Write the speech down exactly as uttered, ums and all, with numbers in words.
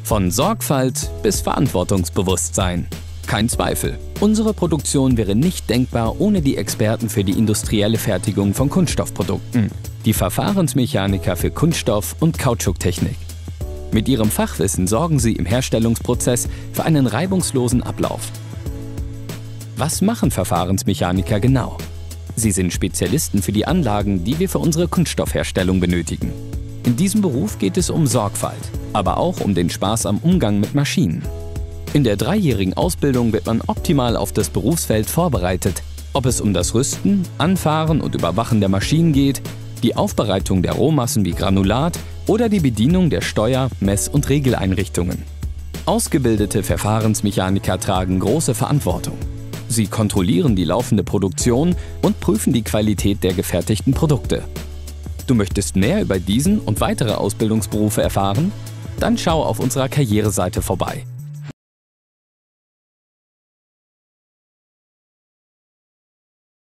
Von Sorgfalt bis Verantwortungsbewusstsein. Kein Zweifel, unsere Produktion wäre nicht denkbar ohne die Experten für die industrielle Fertigung von Kunststoffprodukten, die Verfahrensmechaniker für Kunststoff- und Kautschuktechnik. Mit ihrem Fachwissen sorgen sie im Herstellungsprozess für einen reibungslosen Ablauf. Was machen Verfahrensmechaniker genau? Sie sind Spezialisten für die Anlagen, die wir für unsere Kunststoffherstellung benötigen. In diesem Beruf geht es um Sorgfalt, aber auch um den Spaß am Umgang mit Maschinen. In der dreijährigen Ausbildung wird man optimal auf das Berufsfeld vorbereitet, ob es um das Rüsten, Anfahren und Überwachen der Maschinen geht, die Aufbereitung der Rohmassen wie Granulat oder die Bedienung der Steuer-, Mess- und Regeleinrichtungen. Ausgebildete Verfahrensmechaniker tragen große Verantwortung. Sie kontrollieren die laufende Produktion und prüfen die Qualität der gefertigten Produkte. Du möchtest mehr über diesen und weitere Ausbildungsberufe erfahren? Dann schau auf unserer Karriereseite vorbei.